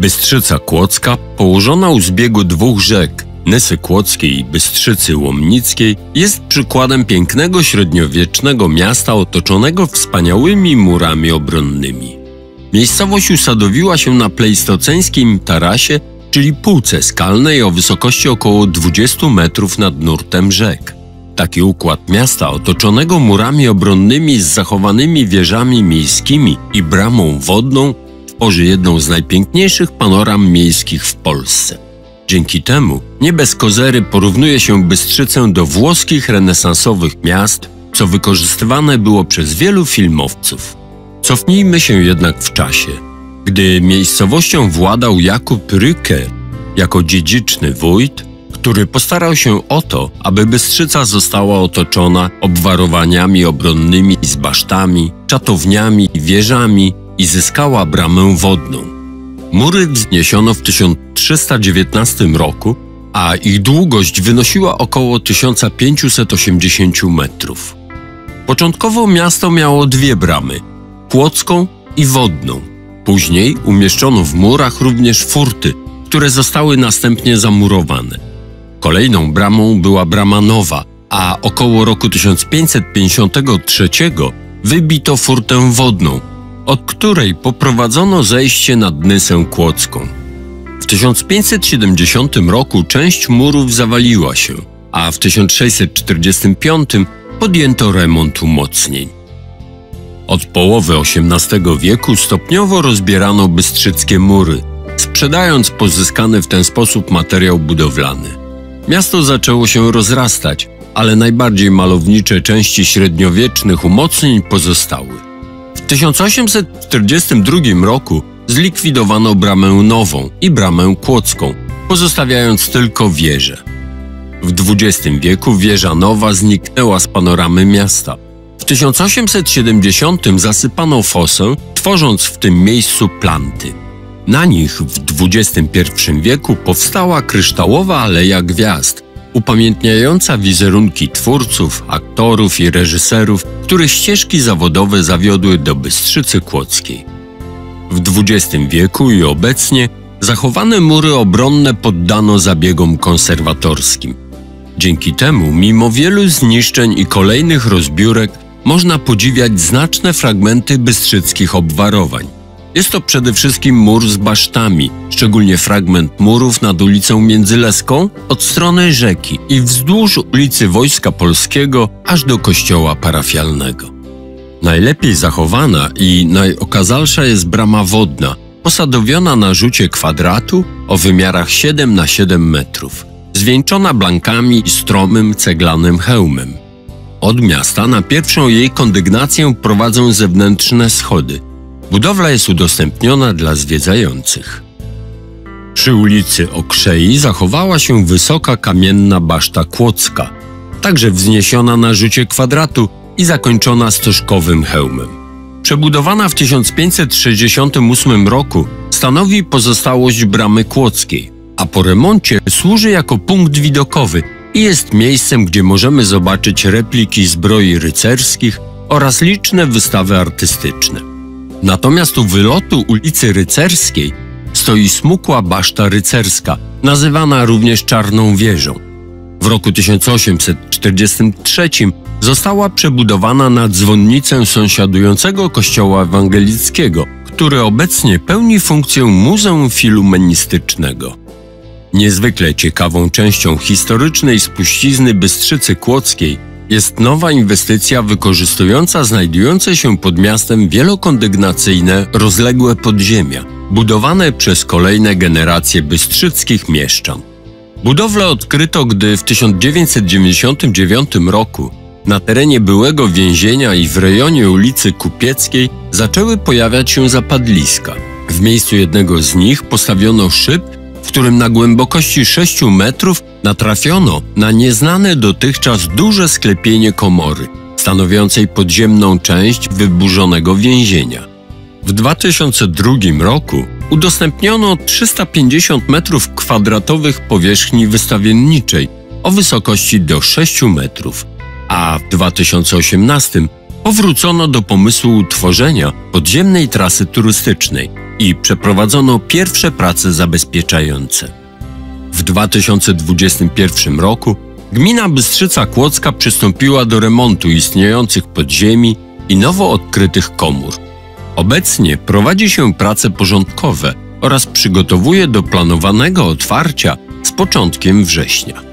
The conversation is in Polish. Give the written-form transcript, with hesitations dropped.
Bystrzyca Kłodzka, położona u zbiegu dwóch rzek, Nysy Kłodzkiej i Bystrzycy Łomnickiej, jest przykładem pięknego średniowiecznego miasta otoczonego wspaniałymi murami obronnymi. Miejscowość usadowiła się na pleistoceńskim tarasie, czyli półce skalnej o wysokości około 20 metrów nad nurtem rzek. Taki układ miasta otoczonego murami obronnymi z zachowanymi wieżami miejskimi i bramą wodną tworzy jedną z najpiękniejszych panoram miejskich w Polsce. Dzięki temu nie bez kozery porównuje się Bystrzycę do włoskich renesansowych miast, co wykorzystywane było przez wielu filmowców. Cofnijmy się jednak w czasie. Gdy miejscowością władał Jakub Rücker jako dziedziczny wójt, który postarał się o to, aby Bystrzyca została otoczona obwarowaniami obronnymi z basztami, czatowniami i wieżami i zyskała bramę wodną. Mury wzniesiono w 1319 roku, a ich długość wynosiła około 1580 metrów. Początkowo miasto miało dwie bramy – kłodzką i wodną. Później umieszczono w murach również furty, które zostały następnie zamurowane. Kolejną bramą była brama nowa, a około roku 1553 wybito furtę wodną, od której poprowadzono zejście nad Nysę Kłodzką. W 1570 roku część murów zawaliła się, a w 1645 podjęto remont umocnień. Od połowy XVIII wieku stopniowo rozbierano bystrzyckie mury, sprzedając pozyskany w ten sposób materiał budowlany. Miasto zaczęło się rozrastać, ale najbardziej malownicze części średniowiecznych umocnień pozostały. W 1842 roku zlikwidowano bramę nową i bramę kłodzką, pozostawiając tylko wieżę. W XX wieku wieża nowa zniknęła z panoramy miasta. W 1870 zasypano fosę, tworząc w tym miejscu planty. Na nich w XXI wieku powstała kryształowa Aleja Gwiazd, upamiętniająca wizerunki twórców, aktorów i reżyserów, których ścieżki zawodowe zawiodły do Bystrzycy Kłodzkiej. W XX wieku i obecnie zachowane mury obronne poddano zabiegom konserwatorskim. Dzięki temu, mimo wielu zniszczeń i kolejnych rozbiórek, można podziwiać znaczne fragmenty bystrzyckich obwarowań. Jest to przede wszystkim mur z basztami, szczególnie fragment murów nad ulicą Międzyleską od strony rzeki i wzdłuż ulicy Wojska Polskiego aż do kościoła parafialnego. Najlepiej zachowana i najokazalsza jest brama wodna, posadowiona na rzucie kwadratu o wymiarach 7 na 7 metrów, zwieńczona blankami i stromym ceglanym hełmem. Od miasta na pierwszą jej kondygnację prowadzą zewnętrzne schody. Budowla jest udostępniona dla zwiedzających. Przy ulicy Okrzei zachowała się wysoka kamienna baszta kłodzka, także wzniesiona na rzucie kwadratu i zakończona stożkowym hełmem. Przebudowana w 1568 roku stanowi pozostałość bramy kłodzkiej, a po remoncie służy jako punkt widokowy i jest miejscem, gdzie możemy zobaczyć repliki zbroi rycerskich oraz liczne wystawy artystyczne. Natomiast u wylotu ulicy Rycerskiej stoi smukła baszta rycerska, nazywana również Czarną Wieżą. W roku 1843 została przebudowana na dzwonnicę sąsiadującego kościoła ewangelickiego, który obecnie pełni funkcję Muzeum Filumenistycznego. Niezwykle ciekawą częścią historycznej spuścizny Bystrzycy Kłodzkiej jest nowa inwestycja wykorzystująca znajdujące się pod miastem wielokondygnacyjne rozległe podziemia, budowane przez kolejne generacje bystrzyckich mieszczan. Budowlę odkryto, gdy w 1999 roku na terenie byłego więzienia i w rejonie ulicy Kupieckiej zaczęły pojawiać się zapadliska. W miejscu jednego z nich postawiono szyb, w którym na głębokości 6 metrów natrafiono na nieznane dotychczas duże sklepienie komory, stanowiącej podziemną część wyburzonego więzienia. W 2002 roku udostępniono 350 m² powierzchni wystawienniczej o wysokości do 6 metrów, a w 2018 powrócono do pomysłu utworzenia podziemnej trasy turystycznej i przeprowadzono pierwsze prace zabezpieczające. W 2021 roku gmina Bystrzyca Kłodzka przystąpiła do remontu istniejących podziemi i nowo odkrytych komór. Obecnie prowadzi się prace porządkowe oraz przygotowuje do planowanego otwarcia z początkiem września.